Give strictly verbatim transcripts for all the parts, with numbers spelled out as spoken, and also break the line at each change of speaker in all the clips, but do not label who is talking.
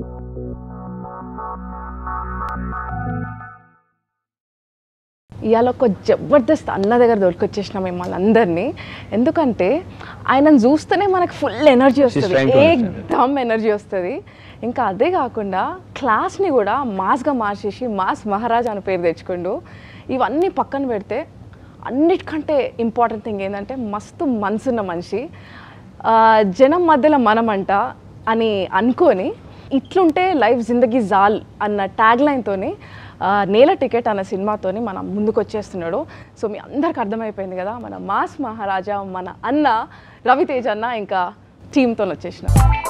ఇవాళ ఒక జబర్దస్త్ అన్న దగ్గర దొరికొచ్చేసిన మిమ్మల్ని అందరినీ. ఎందుకంటే ఆయనను చూస్తేనే మనకు ఫుల్ ఎనర్జీ వస్తుంది, ఏకదమ్ ఎనర్జీ వస్తుంది. ఇంకా అదే కాకుండా క్లాస్ని కూడా మాస్గా మార్చేసి మాస్ మహారాజ్ అని పేరు తెచ్చుకుంటూ, ఇవన్నీ పక్కన పెడితే అన్నిటికంటే ఇంపార్టెంట్ థింగ్ ఏంటంటే మస్తు మనసున్న మనిషి. జనం మధ్యలో మనమంట అని అనుకొని ఇట్లుంటే లైఫ్ జిందగీ జాల్ అన్న ట్యాగ్ లైన్తోని నేల టికెట్ అన్న సినిమాతోని మనం ముందుకు వచ్చేస్తున్నాడు. సో మీ అందరికి అర్థమైపోయింది కదా, మన మాస్ మహారాజా మన అన్న రవితేజ్ అన్న ఇంకా టీమ్తో వచ్చేసిన.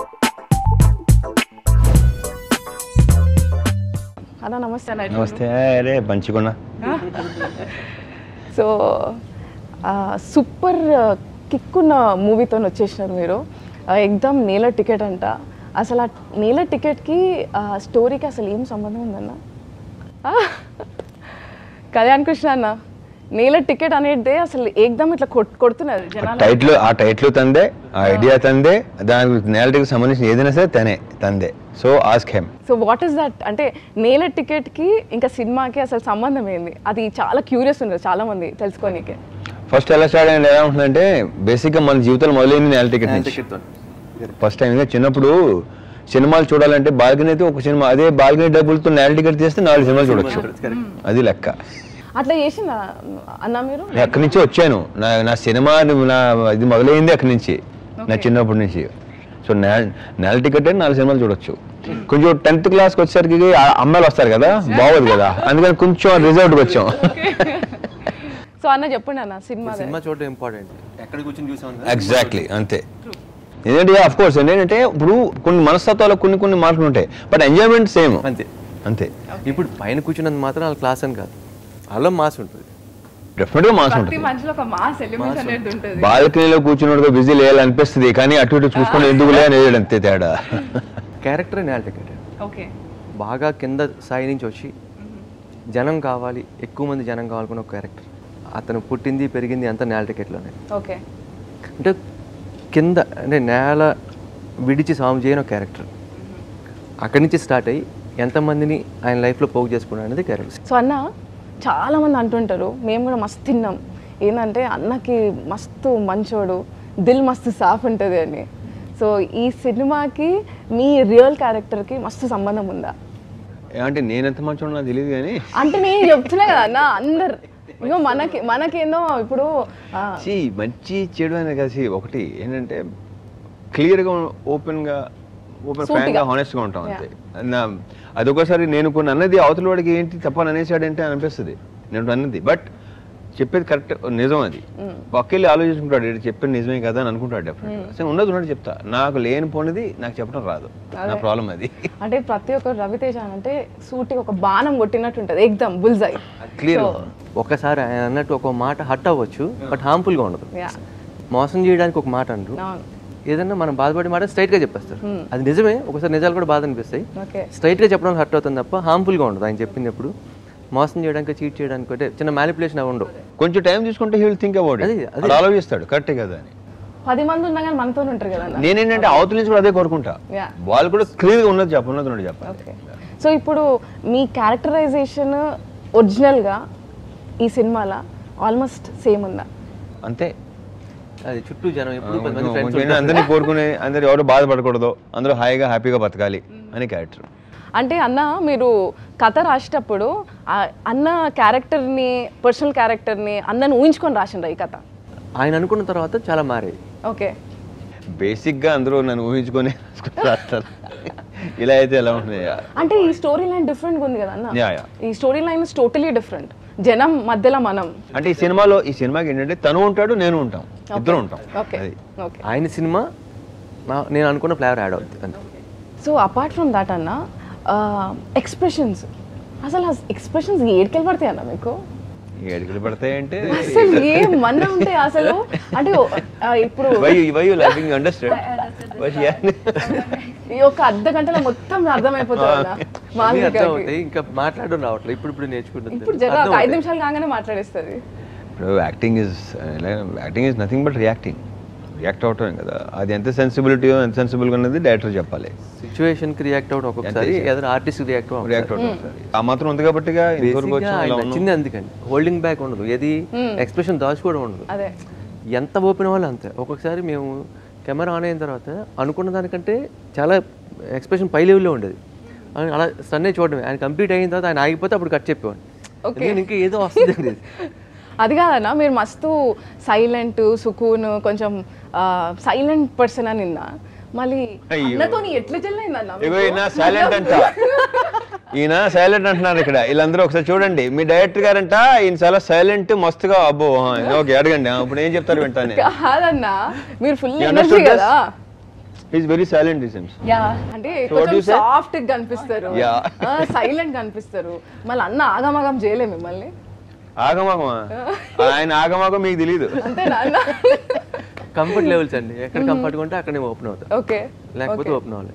అన్న నమస్తే.
నమస్తే. అరే మంచిగున్నా.
సో సూపర్ కిక్కున్న మూవీతో వచ్చేసినారు మీరు. ఎగ్దమ్ నేల టికెట్ అంట. అసలు ఆ నేల టికెట్కి స్టోరీకి అసలు ఏం సంబంధం ఉందన్న? కళ్యాణ్ కృష్ణ అన్న, నేల టికెట్ అనేది అసలు ఏకదమ్ ఇట్లా కొడుతున్నారు జనాలు.
టైటిల్ ఆ టైటిల్ తందే, ఆ ఐడియా తందే, దానికి నేల టికెట్ సంబంధించిన ఏదైనా సరే తనే తందే. So ask him.
So what is that అంటే నేల టికెట్ కి ఇంకా సినిమాకి అసలు సంబంధం ఏంది? అది చాలా క్యూరియస్ ఉన్నారు చాలా మంది తెలుసుకోనీకి.
ఫస్ట్ ఎలా స్టార్ట్ అయ్యింది ఎలా ఉంటుందంటే, బేసిక్గా మన జీవితంలో మొదలైంది నేల టికెట్ నుంచి. ఫస్ట్ టైం చిన్నప్పుడు సినిమాలు చూడాలంటే బాల్కనీ అయితే ఒక సినిమా, అదే బాల్కనీ డబ్బులతో నేల టికెట్ తీస్తే నాలుగు సినిమాలు చూడొచ్చు. అది లెక్క.
అట్లా చేసిందా అన్న మీరు?
అక్కడి నుంచి వచ్చాను. నా నా సినిమా నా ఇది మొదలైంది అక్కడి నుంచి, నా చిన్నప్పటి నుంచి. సో నేల నేల టికెట్ అయితే నాలుగు సినిమాలు చూడొచ్చు. కొంచెం టెన్త్ క్లాస్కి వచ్చేసరికి అమ్మాయిలు వస్తారు కదా, బాగోదు కదా, అందుకని కొంచెం రిజర్వ్డ్కి వచ్చాం.
సో అన్న చెప్పండి అన్న, సినిమా
సినిమా చూడడం ఇంపార్టెంట్, ఎక్కడ కూర్చొని చూసాం.
ఎగ్జాక్ట్లీ అంతే. ఏంటంటే అఫ్ కోర్స్ ఏంటంటే ఇప్పుడు కొన్ని మనస్తత్వాలు కొన్ని కొన్ని మార్పులు ఉంటాయి, బట్ ఎంజాయ్మెంట్ సేమ్.
అంతే
అంతే.
ఇప్పుడు పైన కూర్చున్నంత మాత్రం వాళ్ళ క్లాస్ అని కాదు, అలా మాస్ ఉంటుంది,
డెఫినెట్గా మాస్ ఉంటుంది. బాల్కనీలో కూర్చున్నట్టుగా బిజీ లేయాలనిపిస్తుంది, కానీ అటు ఇటు చూసుకొని ఎందుకు లే అనేది అంతే తేడా.
క్యారెక్టర్ నేల టికెట్. బాగా కింద స్థాయి నుంచి వచ్చి జనం కావాలి, ఎక్కువ మంది జనం కావాలనుకున్న ఒక క్యారెక్టర్. అతను పుట్టింది పెరిగింది అంతా నేల టికెట్లోనే.
ఓకే.
అంటే కింద అంటే నేల విడిచి సాము చేయని ఒక క్యారెక్టర్. అక్కడి నుంచి స్టార్ట్ అయ్యి ఎంతమందిని ఆయన లైఫ్లో పోగు చేసుకున్నాడు అనేది క్యారెక్టర్.
సో అన్న చాలామంది అంటుంటారు, మేము కూడా మస్తు తిన్నాం, ఏంటంటే అన్నకి మస్తు మంచోడు, దిల్ మస్తు సాఫ్ ఉంటుంది అని. సో ఈ సినిమాకి మీ రియల్ క్యారెక్టర్కి మస్తు సంబంధం ఉందా?
అంటే నేనెంత మంచోడు నాకు తెలియదు కానీ, అంటే
నేను చెప్తున్నా కదా అన్న, అందరు ఇగో మనకి మనకేందో ఇప్పుడు
మంచి చెడు అనేది కలిసి ఒకటి ఏంటంటే క్లియర్గా ఓపెన్గా ఓపెన్ ఫ్రాంక్గా హానెస్ట్గా ఉంటాం అంతే. అది ఒకసారి నేను కొన్ని అన్నది అవతల వాడికి ఏంటి తప్పని అనేసాడంటే అనిపిస్తుంది నేను అన్నది, బట్ చెప్పేది కరెక్ట్ నిజం. అది పక్కెళ్ళి ఆలోచించుకుంటాడు, చెప్పేది నిజమే కదా అని అనుకుంటాడు. డెఫినెట్గా అసలు ఉన్నది ఉన్నట్టు చెప్తా, నాకు లేని పోనిది నాకు చెప్పడం రాదు, నా ప్రాబ్లం అది.
అంటే ప్రతి ఒక్క రవితేజ అంటే సూటికి ఒక బాణం కొట్టినట్టు ఉంటుంది, ఎగ్దమ్ బుల్జై
క్లియర్.
ఒకసారి ఆయన అన్నట్టు ఒక మాట హట్ అవ్వచ్చు, బట్ హార్మ్ఫుల్గా ఉండదు. మోసం చేయడానికి ఒక మాట అంటారు, ఏదన్నా మనం బాధపడే మాట స్ట్రైట్గా చెప్పేస్తారు. అది నిజమే, ఒకసారి నిజాలు కూడా బాధ అనిపిస్తాయి. స్ట్రైట్గా చెప్పడం హర్ట్ అవుతుంది తప్ప హార్మ్ఫుల్గా ఉండదు. ఆయన చెప్పినప్పుడు మోసం చేయడానికి చీట్ చేయడానికి అంటే చిన్న మ్యానిపులేషన్ అవి ఉండవు.
కొంచెం టైం తీసుకుంటే he will think about it, అది ఆలోచిస్తాడు కరెక్టే కదా అని.
పది మంది ఉన్నా కానీ మనతో ఉంటారు కదా.
నేనేంటంటే అవతల నుంచి కూడా అదే కోరుకుంటా, వాళ్ళు కూడా క్లియర్గా ఉన్నది చెప్ప ఉన్నది ఉన్నది చెప్పాలి.
సో ఇప్పుడు మీ క్యారెక్టరైజేషన్ ఒరిజినల్గా ఈ సినిమాలో ఆల్మోస్ట్ సేమ్ ఉందా?
అంతే.
అది చుట్టూ జనం ఎప్పుడు
అందరినీ కోరుకునే, అందరు ఎవరు బాధపడకూడదు, అందరూ హాయిగా హ్యాపీగా బతకాలి అని క్యారెక్టర్.
అంటే అన్న మీరు కథ రాసేటప్పుడు అన్న క్యారెక్టర్ని, పర్సనల్ క్యారెక్టర్ని అన్నను ఊహించుకొని రాసిండ్రా ఈ కథ?
ఆయన అనుకున్న తర్వాత చాలా మారాయి.
ఓకే.
బేసిక్గా అందరూ నన్ను ఊహించుకొని రాస్తారు, ఇలా అయితే ఎలా ఉంటుంది.
అంటే ఈ స్టోరీ లైన్ డిఫరెంట్గా ఉంది కదా అన్న, ఈ story line is totally different, జనం మధ్యలో మనం.
అంటే ఈ సినిమాలో ఈ సినిమాకి ఏంటంటే తను ఉంటాడు, నేను ఉంటాం, ఇద్దరు ఉంటాం.
ఆయన సినిమా నేను అనుకున్న ఫ్లేవర్ యాడ్ అవుతుంది.
సో అపార్ట్ ఫ్రమ్ దాట్ అన్న ఎక్స్ప్రెషన్స్, అసలు ఆ ఎక్స్ప్రెషన్స్ ఏడుకెళ్ళి పడతాయి అన్న మీకు?
ఏడుకెళ్ళి పడతాయి అంటే
అసలు ఏమన్నా ఉంటాయి అసలు? అంటే ఇప్పుడు ఈ ఒక అర్ధ గంటలో మొత్తం అర్థమైపోతుంది,
ఇంకా మాట్లాడడం రావట్లేదు. ఇప్పుడు ఇప్పుడు నేర్చుకుంటుంది,
ఇప్పుడు జర ఐదు నిమిషాలు కాగానే మాట్లాడేస్తుంది.
ఇప్పుడు acting is acting is nothing but reacting. React అవటమే కదా, అది ఎంత సెన్సిబిలిటీ ఎంత సెన్సిబుల్గా ఉన్నది డైరెక్టర్ చెప్పాలి.
సిచ్యువేషన్కి రియాక్ట్ అవడం ఒక్కొక్కసారి, ఏదైనా ఆర్టిస్ట్కి రియాక్ట్ అవ్వడం
రియాక్ట్ అవడం ఆ మాత్రం ఉంది కాబట్టి
వచ్చింది. అందుకని హోల్డింగ్ బ్యాక్ ఉండదు, ఏది ఎక్స్ప్రెషన్ దాచుకోవడం ఉండదు, ఎంత ఓపెన్ అవ్వాలి అంతే. ఒక్కొక్కసారి మేము కెమెరా ఆన్ అయిన తర్వాత అనుకున్న దానికంటే చాలా ఎక్స్ప్రెషన్ పై లెవెల్లో ఉండేది, అలా సన్నే చూడడమే. ఆయన కంప్లీట్ అయిన తర్వాత ఆయన ఆగిపోతే అప్పుడు కట్ చెప్పేవాడిని, ఇంకా ఏదో వస్తుంది.
అది కాదన్నా, మీరు మస్తు సైలెంట్ సుకూన్ కొంచెం సైలెంట్ పర్సన్ అని నిన్న, మళ్ళీ అన్నతో ఎట్లా చెల్లైందన్నా?
ఈయన సైలెంట్ అంట, ఈయన సైలెంట్ అంటున్నారు ఇక్కడ వీళ్ళందరూ. ఒకసారి చూడండి, మీ డైరెక్టర్ గారంట ఈయన చాలా సైలెంట్ మస్తుగా. అబ్బో ఓకే అడగండి, ఇప్పుడు ఏం చెప్తారు వింటానే.
కాదన్నా, మీరు ఫుల్ ఎనర్జీ కదా.
Is very silent it seems.
Yeah, అంటే కొంచెం సాఫ్ట్ గా కనిపిస్తారు, సైలెంట్ కనిపిస్తారు. మళ్ళీ అన్న ఆగమాగం చేయలే మిమ్మల్ని?
ఆగమాగమా?
ఆయన ఆగమాగం మీకు తెలియదు.
కంఫర్ట్ లెవెల్స్ అండి, ఎక్కడ కంఫర్ట్ ఉంటే అక్కడే ఓపెన్ అవుతాయి.
ఓకే,
లేకపోతే ఓపెన్ అవ్వాలి.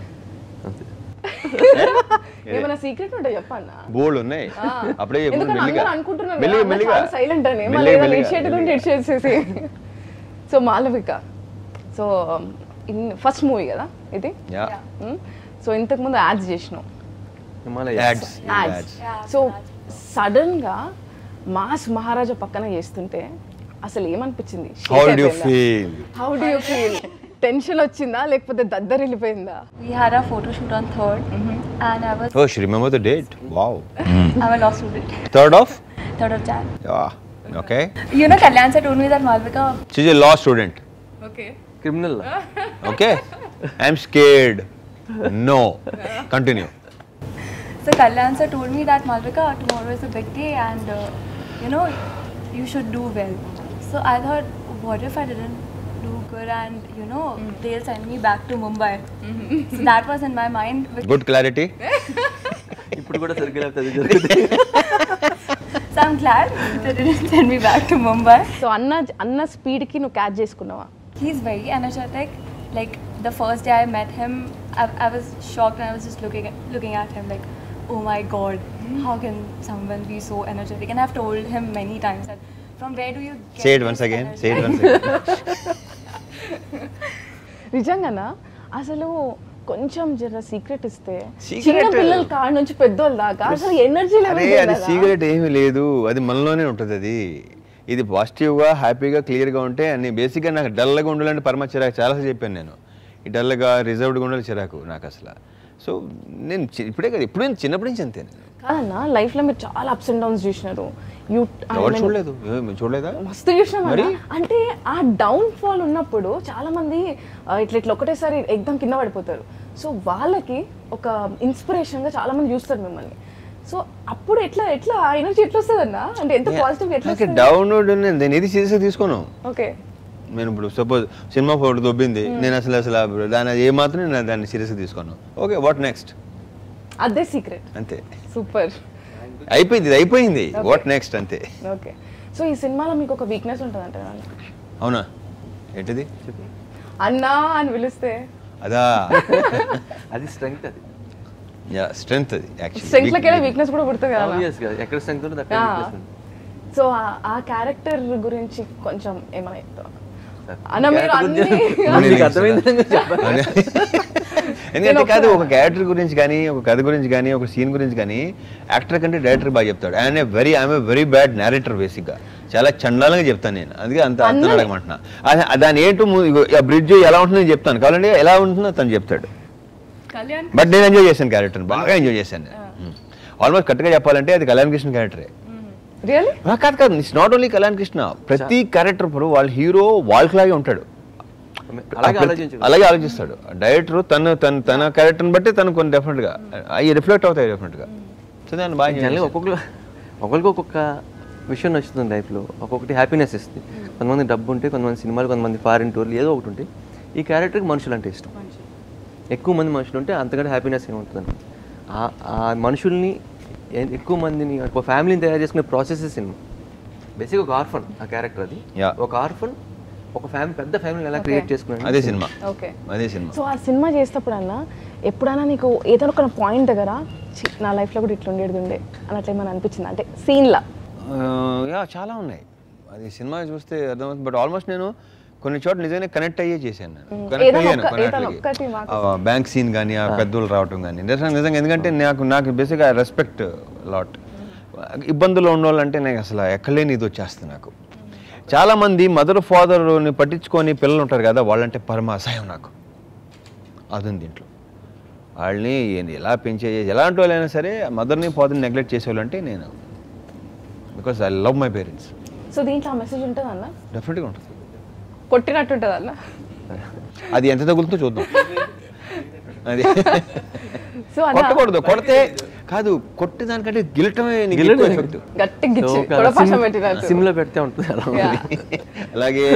ఏమైనా సీక్రెట్ ఉంటే చెప్పన్నా?
బోల్డ్ ఉన్నాయి. అప్పుడే
అనుకుంటున్నాను సైలెంట్ అని, మళ్ళీ ఇచ్చేసేసి. So Malavika, so first movie కదా ఇది. సో ఇంతకు ముందు యాడ్స్ చేసినాం. సో సడన్ గా మాస్ మహారాజా పక్కన చేస్తుంటే అసలు ఏమనిపించింది?
How do you feel?
How do you feel? Tension వచ్చిందా లేకపోతే దద్దరి వెళ్ళిపోయిందా?
We had a photo shoot on third, mm-hmm. and I was.
Oh, she remember the date? Wow.
I'm a law student.
Third of?
Third of Jan.
Yeah. Okay.
You know, Kalyan sir told me that Malvika.
She's a law student.
Okay.
Criminal.
Okay. I'm scared. No. Continue.
So Kalyan sir told me that Malvika, tomorrow is a big day, and uh, you know, you should do well. So I thought, what if I didn't do good, and you know, mm. they'll send me back to Mumbai. Mm-hmm. So that was in my mind.
Good clarity.
ఇప్పుడు కూడా circle అవుతది.
So I'm glad they didn't send me back to Mumbai.
So అన్న అన్న speed కి నువ్వు catch చేసుకున్నావా?
He's very energetic. Like the first day I met him, I, I was shocked, and I was just looking at, looking at him like, oh my god, how can someone be so energetic? And I've told him many times that from where do you get
say it once again
energy?
say it once again.
నిజంగానా? అసలు కొంచెం జర secret ఇస్తే చిన్న పిల్లల కాడ నుంచి పెద్దోళ్ళ దాకా అసలు ఎనర్జీ లెవెల్.
అరే అది సీక్రెట్ ఏమీ లేదు, అది మనలోనే ఉంటుంది. అది ఇది పాజిటివ్గా హ్యాపీగా క్లియర్గా ఉంటే అన్ని బేసిక్గా నాకు డల్గా ఉండాలంటే పరమ చిరాకు. చాలాసార్లు చెప్పాను నేను, ఈ డల్గా రిజర్వ్డ్గా ఉండాలి చిరాకు నాకు అసలు. సో నేను ఇప్పుడే కదా, ఇప్పుడు నేను చిన్నప్పటి నుంచి అంతే.
కాదన్నా, లైఫ్లో మీరు చాలా అప్స్ అండ్ డౌన్స్ చూసినారు.
చూడలేదు చూడలేదా?
మస్తు చూసినాం. అంటే ఆ డౌన్ ఫాల్ ఉన్నప్పుడు చాలా మంది ఇట్లా ఇట్లా ఒకటేసారి ఎగ్దమ్ కింద పడిపోతారు. సో వాళ్ళకి ఒక ఇన్స్పిరేషన్గా చాలా మంది చూస్తారు మిమ్మల్ని. సో అప్పుడు ఎట్లా ఎట్లా ఎనర్జీ ఎట్లా వస్తుంది అన్న? అంటే ఎంత పాజిటివ్ ఎట్లా
డౌన్ నేను ఇది సీరియస్గా తీసుకోను.
ఓకే,
నేను ఇప్పుడు సపోజ్ సినిమా ఫోటో దొబ్బింది, నేను అసలు అసలు దాని ఏ మాత్రం నేను దాన్ని సీరియస్గా తీసుకోను. Okay, what next?
అదే సీక్రెట్.
అంతే,
సూపర్.
అయిపోయింది, ఇది అయిపోయింది. వాట్ నెక్స్ట్ అంతే.
ఓకే, సో ఈ సినిమాలో మీకు ఒక వీక్నెస్ ఉంటుంది అంటే?
అవునా, ఏంటిది?
అన్నా అని పిలిస్తే
అదా?
అది స్ట్రెంగ్త్. అది
యా స్ట్రెంగ్త్. అది యాక్చువల్లీ
స్ట్రెంగ్త్ లకే వీక్నెస్ కూడా పుడుతుంది కదా.
ఆబ్వియస్ గా ఎక్కడ స్ట్రెంగ్త్ ఉందో అక్కడ వీక్నెస్ ఉంది.
సో ఆ క్యారెక్టర్ గురించి కొంచెం ఏమైనా చెప్తావా అన్న? మీరు అన్ని
ఎందుకంటే కాదు, ఒక క్యారెక్టర్ గురించి కానీ ఒక కథ గురించి కానీ ఒక సీన్ గురించి కానీ యాక్టర్ కంటే డైరెక్టర్ బాగా చెప్తాడు. ఆయన very I'm a very bad narrator. బేసిక్గా చాలా చండాలంగా చెప్తాను నేను, అందుకే అంత అర్థం అడగమంటున్నా. దాని ఏంటో బ్రిడ్జ్ ఎలా ఉంటుందో చెప్తాను, కావాలంటే ఎలా ఉంటుందో తను చెప్తాడు. బట్ నేను ఎంజాయ్ చేశాను క్యారెక్టర్, బాగా ఎంజాయ్ చేశాను. ఆల్మోస్ట్ కరెక్ట్గా చెప్పాలంటే అది కళ్యాణ్ కృష్ణ క్యారెక్టరే. కాదు కాదు, it's not only Kalyan Krishna. ప్రతి క్యారెక్టర్ ఇప్పుడు వాళ్ళ హీరో వాళ్ళలాగే ఉంటాడు, అలాగే ఆలోచిస్తాడు. డైరెక్టర్ తను తన తన క్యారెక్టర్ని బట్టి తను కొన్ని డెఫినెట్గా అవి రిఫ్లెక్ట్ అవుతాయి డెఫినెట్గా. సో దాన్ని బాగా
ఒక్కొక్కరు ఒకరికి ఒక్కొక్క విషయం నచ్చుతుంది లైఫ్లో. ఒక్కొక్కటి హ్యాపీనెస్ ఇస్తుంది. కొంతమంది డబ్బు ఉంటే, కొంతమంది సినిమాలు, కొంతమంది ఫారిన్ టూర్లు, ఏదో ఒకటి ఉంటే. ఈ క్యారెక్టర్కి మనుషులు అంటే ఇష్టం. ఎక్కువ మంది మనుషులు ఉంటే అంతకంటే హ్యాపీనెస్ ఏముంటుందని ఆ మనుషుల్ని ఎక్కువ మందిని ఒక ఫ్యామిలీని తయారు చేసుకునే ప్రాసెస్ సినిమా. బేసిక్ ఒక ఆర్ఫన్ ఆ క్యారెక్టర్. అది ఒక ఆర్ఫన్ ఒక ఫ్యామిలీ, పెద్ద ఫ్యామిలీ ఎలా క్రియేట్ చేసుకున్నాడు
అదే సినిమా.
ఓకే,
అదే సినిమా.
సో ఆ సినిమా చేసేటప్పుడు అన్న ఎప్పుడైనా నీకు ఏదైనా ఒక పాయింట్ దగ్గర నా లైఫ్లో కూడా ఇట్లా ఉండేది ఉండే అన్నట్లు ఏమైనా అనిపించింది అంటే సీన్లా?
యా చాలా ఉన్నాయి. అది సినిమా చూస్తే అర్థమవుతుంది. బట్ ఆల్మోస్ట్ నేను కొన్ని చోట్ల నిజంగానే కనెక్ట్ అయ్యే చేశాను నేను కనెక్ట్ అయ్యాను కొన్నిటికి బ్యాంక్ సీన్ కానీ ఆ పెద్దలు రావటం కానీ నిజంగా ఎందుకంటే నాకు నాకు బేసిక్గా రెస్పెక్ట్ లాట్ ఇబ్బందులు ఉన్న వాళ్ళంటే నాకు అసలు ఎక్కలేని ఇది వచ్చేస్తుంది నాకు చాలామంది మదర్ ఫాదర్ని పట్టించుకొని పిల్లలు ఉంటారు కదా వాళ్ళంటే పరమ అసహ్యం నాకు అది ఉంది దీంట్లో వాళ్ళని ఎలా పెంచే ఎలాంటి వాళ్ళైనా సరే మదర్ని ఫాదర్ని నెగ్లెక్ట్ చేసేవాళ్ళంటే నేను because I love my parents
so దీంట్లో ఆ మెసేజ్ ఉంటుంది అన్న
డెఫినెట్గా ఉంటుంది
కొట్టినట్టు ఉంటుంది అన్న
అది ఎంత తగులుతుందో చూద్దాం అది కొట్టకూడదు కొడితే కాదు కొట్టి దానికంటే గిలటమే
సిమ్లో పెడితే ఉంటుంది
అలాగే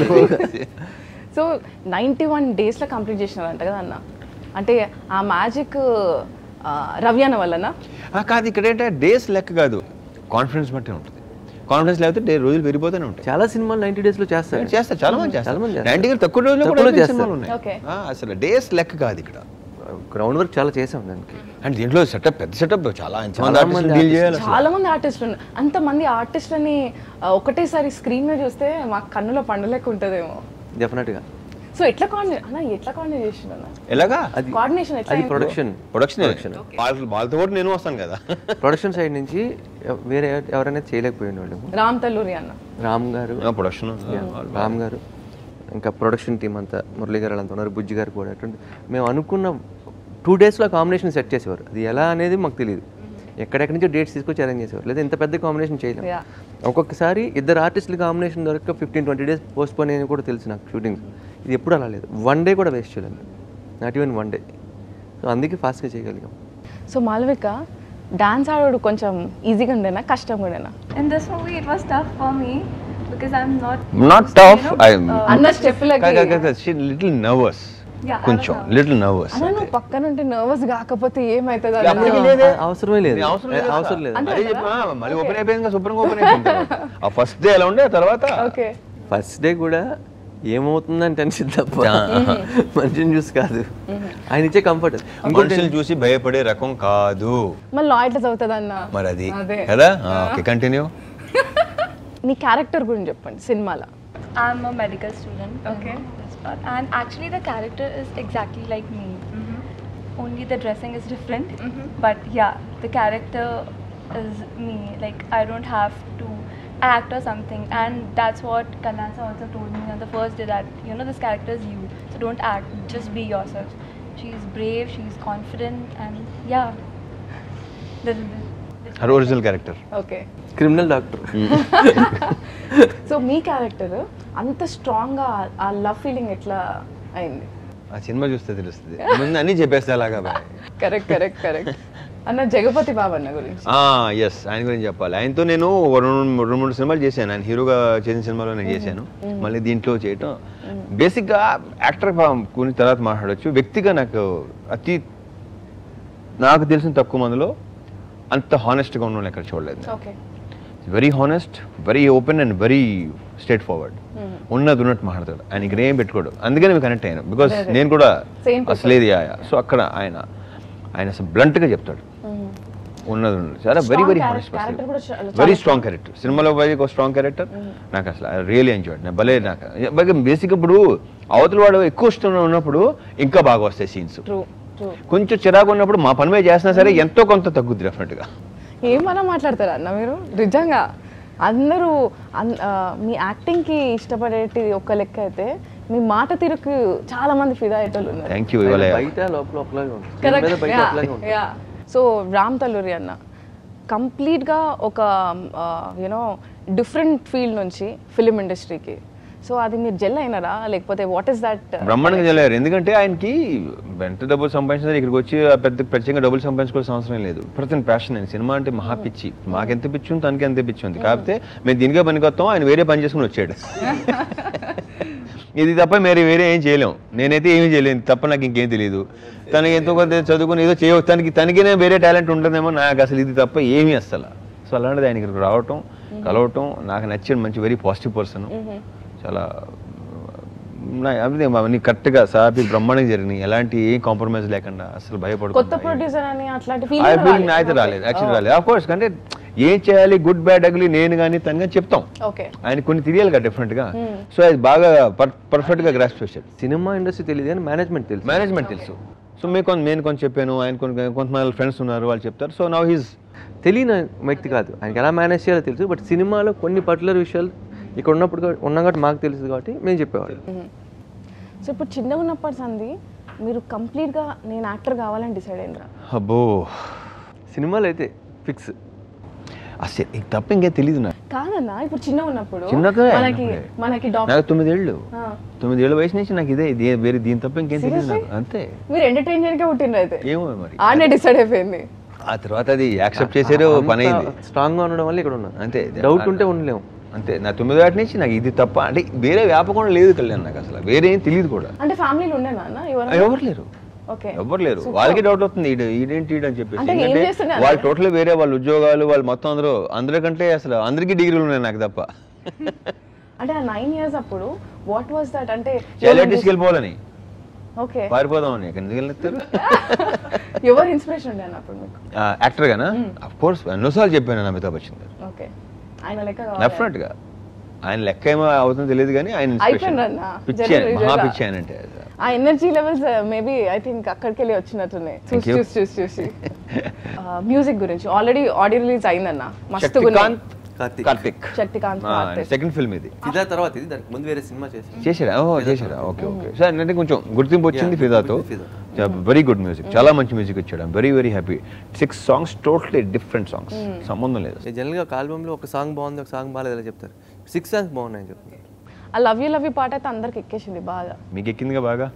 సో నైంటీ వన్ డేస్లో కంప్లీట్ చేసినారంట కదా అన్న అంటే ఆ మ్యాజిక్ రవి అన్న వల్లనా
కాదు ఇక్కడ ఏంటంటే డేస్ లెక్క కాదు కాన్ఫిడెన్స్ బట్టి ఉంటుంది కాన్ఫిడెన్స్ లేకపోతే డే రోజులు పెరిగిపోతూనే ఉంటాయి
చాలా సినిమాలు నైన్టీ డేస్ లో చేస్తారు
చేస్తారు చాలా మంది చేస్తారు నైన్టీ తక్కువ రోజులు కూడా సినిమాలు ఉన్నాయి అసలు డేస్ లెక్క కాదు ఇక్కడ
గ్రౌండ్ వర్క్ చాలా చేసాం దానికి
అండ్ దీంట్లో సెటప్ పెద్ద సెటప్ చాలా
చాలా మంది ఆర్టిస్టులు ఉన్నారు అంతమంది ఆర్టిస్టులని ఒకటేసారి స్క్రీన్ మీద చూస్తే మాకు కన్నులో పండులేక ఉంటుందేమో
డెఫినెట్ గా
సో ఎట్లా కోఆర్డినేట్ అన్న ఎట్లా కోఆర్డినేట్ చేసినా
ఎలాగా
అది
కోఆర్డినేషన్ ఎట్లా
అది ప్రొడక్షన్
ప్రొడక్షన్ వాళ్ళతో కూడా నేను వస్తాను కదా
ప్రొడక్షన్ సైడ్ నుంచి వేరే ఎవరైనా చేయలేకపోయిన వాళ్ళు
రామ్ తల్లూరి అన్న
రామ్ గారు
ప్రొడక్షన్
రామ్ గారు ఇంకా ప్రొడక్షన్ టీం అంతా మురళీ గారు అంతా ఉన్నారు బుజ్జి గారు కూడా అటువంటి మేము అనుకున్న టూ డేస్లో కాంబినేషన్ సెట్ చేసేవారు అది ఎలా అనేది మాకు తెలియదు ఎక్కడెక్కడి నుంచో డేట్స్ తీసుకొచ్చి అరేంజ్ చేసేవారు లేదా ఇంత పెద్ద కాంబినేషన్ చేయలేము ఒక్కొక్కసారి ఇద్దరు ఆర్టిస్టుల కాంబినేషన్ దొరక fifteen twenty days postpone అని కూడా తెలుసు నాకు షూటింగ్ ఇది ఎప్పుడు అలా లేదు వన్ డే కూడా వేస్ట్ చేయలేదు not even one day so అందుకే ఫాస్ట్గా చేయగలిగాం
సో మాల్విక డాన్స్ ఆడోడు కొంచెం ఈజీగా ఉండేనా కష్టం కూడానా
In this movie, it was tough for me because I'm not.
Not tough. I.
అన్న స్టెప్ లకి
She little nervous. కొంచెం లిటిల్ నర్వస్
అన్న నువ్వు పక్కన ఉంటే నర్వస్ కాకపోతే ఏమైతుంది
అవసరమే లేదు
అవసరం లేదు మళ్ళీ ఓపెన్ అయిపోయింది శుభ్రంగా ఓపెన్ అయిపోయింది ఆ ఫస్ట్ డే ఎలా ఉండే తర్వాత
ఓకే
ఫస్ట్ డే కూడా ఏమవుతుందని టెన్షన్ తప్ప మనిషిని చూసి కాదు ఆయన ఇచ్చే కంఫర్ట్
మనుషులు చూసి భయపడే రకం కాదు
మళ్ళీ లా ఎట్లా చదువుతుంది అన్న
మరి అది కదా ఓకే కంటిన్యూ
నీ క్యారెక్టర్ గురించి చెప్పండి సినిమాలో
I'm a medical student. Okay. And actually, the character is exactly like me. Mm-hmm. Only the dressing is different. Mm-hmm. But yeah, the character is me. Like, I don't have to act or something. And that's what Kalyansa also told me on the first day that, you know, this character is you. So don't act, just be yourself. She's brave, she's confident, and yeah. Little bit.
Her original character.
Okay.
Criminal doctor
so మీ character అంత strong గా ఆ love feeling ఎట్లా అయింది
ఆ cinema చూస్తే తెలుస్తుంది ముందు అన్ని చెప్పేస్తా అలాగా
కరెక్ట్ కరెక్ట్ కరెక్ట్ అన్న జగపతి బాబు అన్న గురించి
ఎస్ ఆయన గురించి చెప్పాలి ఆయనతో నేను రెండు రెండు మూడు సినిమాలు చేశాను ఆయన హీరోగా చేసిన సినిమాలో నేను చేశాను మళ్ళీ దీంట్లో చేయటం బేసిక్గా యాక్టర్ గురించి తర్వాత మాట్లాడచ్చు వ్యక్తిగా నాకు అతి నాకు తెలిసిన తక్కువ మందిలో అంత హానెస్ట్గా ఉన్న ఎక్కడ చూడలేదు
okay
very honest very open and very straightforward ఉన్నది ఉన్నట్టు మాట్లాడతాడు ఆయన ఇక్కడ ఏం పెట్టుకోడు అందుకని మేము కనెక్ట్ అయ్యాను బికాస్ నేను కూడా అసలేది సో అక్కడ ఆయన ఆయన అసలు బ్లంట్గా చెప్తాడు ఉన్నది ఉన్నది చాలా very very honest person very strong character సినిమాలో వెరీ స్ట్రాంగ్ క్యారెక్టర్ నాకు అసలు ఐ రియలీ ఎంజాయ్డ్ నేను భలే నాకు బేసిక్ ఇప్పుడు అవతల వాడు ఎక్కువ ఇష్టం ఉన్నప్పుడు ఇంకా బాగా వస్తాయి సీన్స్ కొంచెం చిరాకు ఉన్నప్పుడు మా పని మీద చేసినా సరే ఎంతో కొంత తగ్గుద్ది డెఫినెట్గా
ఏమన్నా మాట్లాడతారా అన్న మీరు నిజంగా అందరూ మీ యాక్టింగ్కి ఇష్టపడేటి ఒక్క లెక్క అయితే మీ మాట తీరుకు చాలా మంది ఫిదా అయ్యేటోళ్ళు ఉన్నారు
thank you
so Ram Talluri అన్న కంప్లీట్గా ఒక యూనో డిఫరెంట్ ఫీల్డ్ నుంచి ఫిలిం ఇండస్ట్రీకి సో అది మీరు జెల్ అయినారా లేకపోతే వాట్ ఈస్ దట్
బ్రహ్మాండంగా జెల్ అయ్యారు ఎందుకంటే ఆయనకి ఎంత డబ్బులు సంపాదించినా ఇక్కడికి వచ్చి పెద్ద ప్రత్యేకంగా డబ్బులు సంపాదించుకోవాల్సిన అవసరం లేదు ప్రతి ప్యాషన్ ఆయన సినిమా అంటే మహా పిచ్చి మాకెంత పిచ్చి ఉంది తనకి ఎంత పిచ్చి ఉంది కాకపోతే మేము దీనికే పనికొస్తాం ఆయన వేరే పని చేసుకుని వచ్చాడు ఇది తప్ప మీరు వేరే ఏం చేయలేం నేనైతే ఏమీ చేయలేను తప్ప నాకు ఇంకేం తెలియదు తనకి ఎంతో కొంత చదువుకుని ఏదో చేయ తనకి తనకినే వేరే టాలెంట్ ఉంటుందేమో నాకు అసలు ఇది తప్ప ఏమీ అసలు సో అలాంటిది ఆయన ఇక్కడికి రావటం కలవటం నాకు నచ్చిన మంచి వెరీ పాజిటివ్ పర్సన్ చాలా అవన్నీ కరెక్ట్గా సాపి బ్రహ్మాండంగా జరిగినాయి ఎలాంటి ఏ కాంప్రమైజ్ లేకుండా అసలు భయపడుతుంది
కొత్త ప్రొడ్యూసర్ అని అట్లాంటి
అయితే రాలేదు యాక్చువల్లీ రాలేదు ఆఫ్ కోర్స్ అంటే ఏం చేయాలి గుడ్ బ్యాడ్ అగ్లీ నేను కానీ తను కానీ చెప్తాం.
ఓకే
ఆయన కొన్ని తెలియాలి కదా డిఫరెంట్గా. సో అది బాగా పర్ఫెక్ట్గా గ్రాస్ప్ చేశాడు.
సినిమా ఇండస్ట్రీ తెలియదు కానీ మేనేజ్మెంట్ తెలుసు.
మేనేజ్మెంట్ తెలుసు. సో మీకు కొంత నేను కొంత చెప్పాను, ఆయన కొన్ని కొంతమంది ఫ్రెండ్స్ ఉన్నారు వాళ్ళు చెప్తారు. సో నౌ హీస్
తెలియని వ్యక్తి కాదు, ఆయనకి ఎలా మేనేజ్ చేయాలో తెలుసు. బట్ సినిమాలో కొన్ని పర్టికులర్ విషయాలు ఇక్కడ ఉన్నప్పుడు ఉన్నాం కాబట్టి మాకు తెలుసు కాబట్టి మేము చెప్పేవాళ్ళు.
సో ఇప్పుడు చిన్నగా ఉన్నప్పటి సంది మీరు కంప్లీట్గా నేను యాక్టర్ కావాలని డిసైడ్ అయినరా?
అబ్బో
సినిమాలు అయితే ఫిక్స్
అసలు ఇది తప్ప ఇంకేం తెలియదు నాకు.
కాదన్నా ఇప్పుడు చిన్నగా ఉన్నప్పుడు
చిన్నగా
మనకి మనకి
నాకు తొమ్మిదేళ్ళు తొమ్మిదేళ్ళ వయసు నుంచి నాకు ఇదే ఇది వేరే దీని తప్ప ఇంకేం తెలియదు నాకు. అంతే.
మీరు ఎంటర్టైన్మెంట్కే పుట్టినరు అయితే.
ఏమో మరి
ఆనే డిసైడ్ అయిపోయింది.
ఆ తర్వాత అది యాక్సెప్ట్ చేసారు, పని అయింది.
స్ట్రాంగ్గా ఉండడం వల్ల ఇక్కడ ఉన్నాను.
అంతే.
డౌట్ ఉంటే ఉండలేము.
అంతే. నా తొమ్మిది వాటి నుంచి నాకు ఇది తప్ప అంటే వేరే వ్యాపకం లేదు కళ్యాణ్. నాకు అసలు వేరే ఏం తెలియదు కూడా.
అంటే ఫ్యామిలీలో ఉండేనా అన్న?
ఎవరు లేరు.
ఓకే.
ఎవరు లేరు. వాళ్ళకి డౌట్ అవుతుంది ఈడు ఈడేంటి ఈడు అని చెప్పేసి.
అంటే ఏం
ఎందుకంటే
చేస్తున్నా
వాళ్ళు టోటల్ వేరే, వాళ్ళ ఉద్యోగాలు వాళ్ళు మొత్తం అందరూ అందరికంటే అసలు అందరికీ డిగ్రీలు ఉన్నాయి నాకు తప్ప.
అంటే ఆ నైన్ ఇయర్స్ అప్పుడు వాట్ వాస్ దట్? అంటే
చాలా తీసుకెళ్ళిపోవాలని,
ఓకే,
పారిపోదామని. ఎందుకు వెళ్ళిస్తారు?
ఎవరు ఇన్స్పిరేషన్ ఉండే అన్న అప్పుడు మీకు?
Actor Gaana? అఫ్ కోర్స్ ఎన్నోసార్లు చెప్పాను అమితాబ్ బచ్చన్ గారు.
ఓకే. ఆయన లెక్క
డెఫినెట్ గా ఆయన లెక్క ఏమో అవుతుందో తెలియదు కానీ ఆయన పిచ్చి, మహా పిచ్చి ఆయన అంటే.
ఆ energy levels maybe I think అక్కడికి వెళ్ళి వచ్చినట్టున్నాయి. చూసి చూసి చూసి చూసి మ్యూజిక్ గురించి ఆల్రెడీ ఆడియో రిలీజ్ అయిందన్న. మస్తుగా
కార్తిక్
శక్తికాంత్
సెకండ్ ఫిల్మ్ ఇది.
ఫిదా తర్వాత ఇది దానికి ముందు వేరే సినిమా చేశారు.
చేశారా? ఓ చేశారా? Okay okay. సార్ అంటే కొంచెం గుర్తింపు వచ్చింది ఫిదాతో. వెరీ గుడ్ మ్యూజిక్, చాలా మంచి మ్యూజిక్ ఇచ్చాడు. Very very happy. Six songs totally different songs, సంబంధం లేదు.
జనరల్గా ఒక ఆల్బమ్లో ఒక సాంగ్ బాగుంది ఒక సాంగ్ బాగాలేదు అలా చెప్తారు. సిక్స్ సాంగ్స్ బాగున్నాయని చెప్తారు.
ఆ లవ్ యూ లవ్ యూ పాట అయితే అందరికి ఎక్కేసింది బాగా.
మీకు ఎక్కిందిగా బాగా?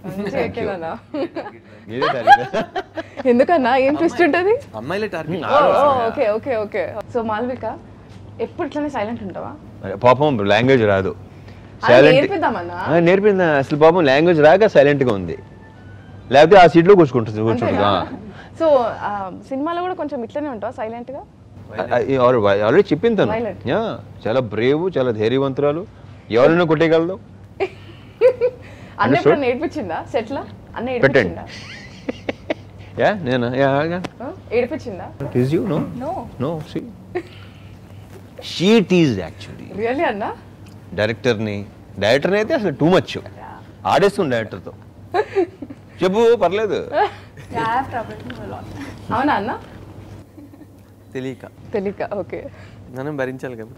ఎందుకన్నా ఏం ట్విస్ట్ ఉంటుంది?
అమ్మాయిలే target.
Okay okay okay. So Malvika ఎప్పుడు ఇట్లానే సైలెంట్ ఉంటావా?
పాపం లాంగ్వేజ్ రాదు.
నేర్పిద్దామన్నా.
నేర్పిందా? అసలు పాపం లాంగ్వేజ్ రాక సైలెంట్ గా ఉంది, లేకపోతే ఆ సీట్ లో కూర్చుంటుంది కూర్చుంటుందా.
సో సినిమాలో కూడా కొంచెం ఇట్లనే ఉంటావా సైలెంట్ గా?
ఆల్రెడీ చెప్పింది తను. చాలా బ్రేవ్, చాలా ధైర్యవంతురాలు, ఎవరైనా కొట్టేయగలదు.
అన్న ఎప్పుడు నేర్పించిందా సెట్ లో? అన్న ఏడిపించిందా?
యా నేనా? యా
ఏడిపించిందా?
Tease you? No
no
no see she tease actually.
Really అన్న?
డైరెక్టర్ ని డైరెక్టర్ అయితే అసలు టూ మచ్ ఆడేస్తుంది డైరెక్టర్ తో. చెప్పు పర్లేదు.
అవునా అన్న?
తెలియక
తెలియక. ఓకే.
మనం భరించాలి కదా.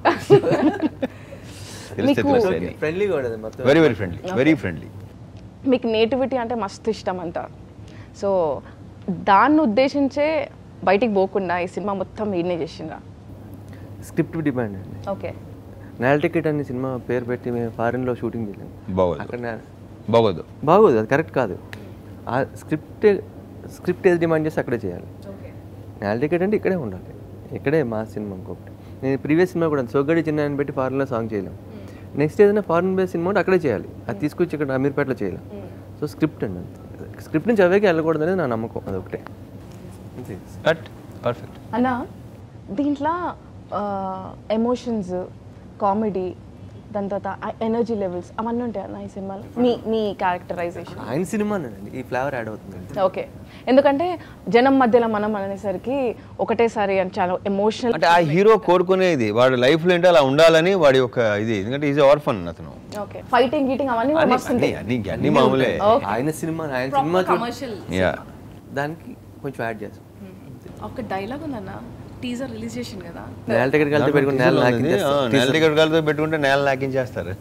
ఫ్రెండ్లీగా ఉండదు మొత్తం. Very very friendly, very friendly.
మీకు నేటివిటీ అంటే మస్తు ఇష్టం అంట. సో దాన్ని ఉద్దేశించే బయటికి పోకుండా ఈ సినిమా మొత్తం ఈయనే చేసిండ్రా?
స్క్రిప్ట్ డిమాండ్ అండి.
ఓకే.
నేల టికెట్ అనే సినిమా పేరు పెట్టి మేము ఫారెన్లో షూటింగ్ చేసాము.
బాగోదు
అక్కడ
బాగోదు
బాగోదు అది కరెక్ట్ కాదు. ఆ స్క్రిప్ట్ స్క్రిప్ట్ ఏది డిమాండ్ చేస్తే అక్కడే చేయాలి. నేల టికెట్ అంటే ఇక్కడే ఉండాలి, ఇక్కడే మా సినిమా. ఇంకొకటి నేను ప్రీవియస్ సినిమా కూడా సోగ్గాడి చిన్న అని పెట్టి ఫారెన్లో సాంగ్ చేయలేం. నెక్స్ట్ ఏదైనా ఫారెన్ బేస్ సినిమా ఉంటే అక్కడే చేయాలి, అది తీసుకొచ్చి ఇక్కడ అమీర్పేటలో చేయలేం. సో స్క్రిప్ట్ అండి, స్క్రిప్ట్ నుంచి అవేకి వెళ్ళకూడదు అనేది నా నమ్మకం. అదొకటే.
పర్ఫెక్ట్
అన్న. దీంట్లో ఎమోషన్స్, కామెడీ, దాని తర్వాత ఎనర్జీ లెవెల్స్ అవన్నీ ఉంటాయి అన్న ఈ సినిమాలో? మీ మీ క్యారెక్టరైజేషన్
ఆయన సినిమానండి, ఈ ఫ్లేవర్ యాడ్ అవుతుంది.
ఓకే. ఎందుకంటే జనం మధ్యలో మనం అనేసరికి ఒకటేసారి అని చాలా ఎమోషనల్.
అంటే ఆ హీరో కోరుకునేది వాడి లైఫ్ లో ఏంటో అలా ఉండాలని వాడి యొక్క ఇది. ఎందుకంటే ఈజ్ ఆర్ఫన్ అతను.
ఓకే. ఫైటింగ్ గీటింగ్ అవన్నీ వస్తుంది.
అన్ని మామూలే.
ఆయన సినిమా ఆయన సినిమా
కమర్షియల్
దానికి కొంచెం యాడ్ చేస్తాం.
ఒక డైలాగ్ ఉందన్న, టీజర్ రిలీజ్ చేసింది కదా,
నేల టికెట్ కలిపి పెట్టుకుంటే నేల నాకించేస్తారు.
నేల టికెట్ కలిపి పెట్టుకుంటే నేల నాకించేస్తారు.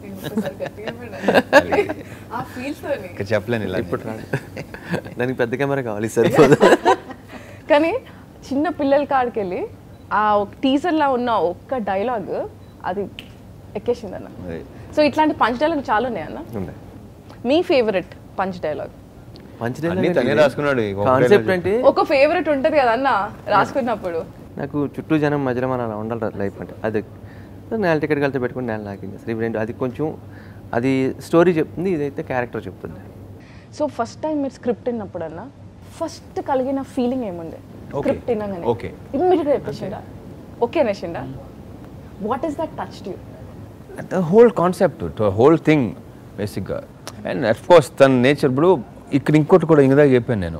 చెప్పలేను ఇలా.
ఇప్పుడు దానికి పెద్ద కెమెరా కావాలి సరిపోదు.
కానీ చిన్న పిల్లల కాడికి వెళ్ళి ఆ టీజర్లో ఉన్న ఒక్క డైలాగ్ అది ఎక్కేసింది అన్న. సో ఇట్లాంటి పంచ్ డైలాగ్ చాలా ఉన్నాయి అన్న. మీ favourite punch dialogue?
Punch
dialogue రాసుకున్నాడు.
కాన్సెప్ట్ అంటే
ఒక ఫేవరెట్ ఉంటుంది కదా అన్న రాసుకున్నప్పుడు.
నాకు చుట్టూ జనం మధ్యలో మన అలా ఉండాలి లైఫ్ అంటే. అది నేల టికెట్ కలిసి పెట్టుకుని నేల నాకించేస్తారు. ఇవి రెండు అది కొంచెం అది స్టోరీ చెప్తుంది, ఇదైతే క్యారెక్టర్ చెప్తుంది.
సో ఫస్ట్ టైం మీరు స్క్రిప్ట్ విన్నప్పుడు అన్న ఫస్ట్ కలిగిన ఫీలింగ్ ఏముండే? స్క్రిప్ట్ వినగానే
ఓకే
ఇమ్మీడియట్గా చెప్పేసిండా? ఓకే అనేసిండా? What is that touched you?
The whole concept, whole thing బేసిక్గా. అండ్ అఫ్ కోర్స్ తన నేచర్. ఇప్పుడు ఇక్కడ ఇంకోటి కూడా ఇంకదా చెప్పాను నేను,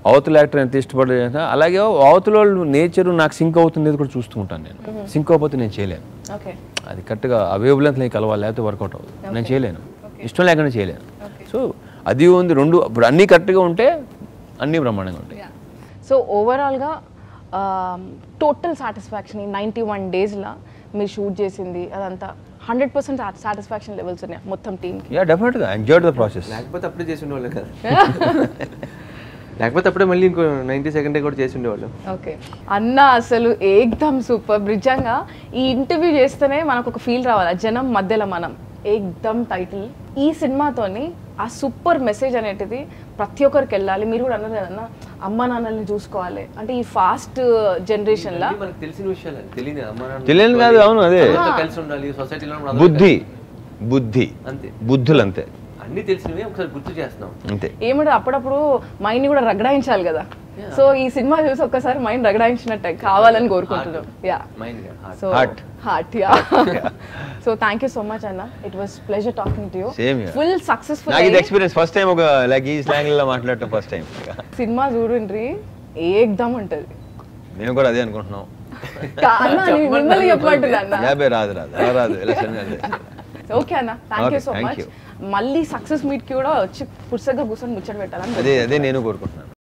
అవతల యాక్టర్ ఎంత ఇష్టపడే అలాగే అవతల వాళ్ళు నేచర్ నాకు సింక్ అవుతుంది కూడా చూస్తూ ఉంటాను నేను. సింక్ అవ్వకపోతే నేను చేయలేను. అది కరెక్ట్గా అవైలబుల్ అంత కలవాలి లేకపోతే వర్కౌట్ అవ్వదు. నేను చేయలేను, ఇష్టం లేకుండా చేయలేను. సో అది ఉంది రెండు. ఇప్పుడు అన్నీ కరెక్ట్గా ఉంటే అన్నీ బ్రహ్మాండంగా ఉంటాయి.
సో ఓవరాల్గా టోటల్ సాటిస్ఫాక్షన్ ఈ నైంటీ వన్ డేస్లో మీరు షూట్ చేసింది అదంతా హండ్రెడ్ పర్సెంట్ సాటిస్ఫాక్షన్ లెవెల్స్ ఉన్నాయి మొత్తం టీమ్కి.
యా డెఫినెట్గా ఎంజాయ్ ద ప్రాసెస్.
లేకపోతే అప్పుడే చేసి ఉండేవాళ్ళం కదా, లేకపోతే అప్పుడే మళ్ళీ ఇంకో నైంటీ సెకండ్ కూడా చేసి ఉండేవాళ్ళం.
ఓకే అన్న అసలు ఏకదమ్ సూపర్. నిజంగా ఈ ఇంటర్వ్యూ చేస్తేనే మనకు ఒక ఫీల్ రావాలి, జనం మధ్యలో మనం ఏకదమ్ టైటిల్. ఈ సినిమాతోని ఆ సూపర్ మెసేజ్ అనేటిది ప్రతి ఒక్కరికి వెళ్ళాలి. మీరు కూడా అన్నారు కదన్నా అమ్మ నాన్నల్ని చూసుకోవాలి అంటే ఈ ఫాస్ట్ జనరేషన్ లా
తెలిసిన విషయాలు
తెలియదు కాదు. అవును అదే
కలిసి ఉండాలి సొసైటీలో.
బుద్ధి బుద్ధి అంతే, బుద్ధులు అంతే,
అన్ని తెలిసినవి ఒకసారి గుర్తు చేస్తున్నాం అంతే.
ఏమంటే అప్పుడప్పుడు మైండ్ కూడా రగడాయించాలి కదా. సో ఈ సినిమా చూసి ఒక్కసారి మైండ్ రగడాయించినట్టే కావాలని కోరుకుంటున్నాం. Yeah so heart yeah. So thank you so much అన్న, it was pleasure talking to you. Full successful.
నాకు ఇది ఎక్స్పీరియన్స్ ఫస్ట్ టైం ఒక లైక్ ఈ స్లాంగ్ లో మాట్లాడటం ఫస్ట్ టైం.
సినిమా చూడండి ఏకదమ్ ఉంటది.
మేము కూడా అదే అనుకుంటున్నాం.
మిమ్మల్ని చెప్పమంటుంది అన్న.
యాభై రాదు రాదు రాదు.
ఓకే అన్న, థ్యాంక్ యూ సో మచ్. మళ్ళీ సక్సెస్ మీట్ కి కూడా వచ్చి పుస్తకంగా కూర్చొని ముచ్చట పెట్టాలని
అదే అదే నేను కోరుకుంటున్నాను.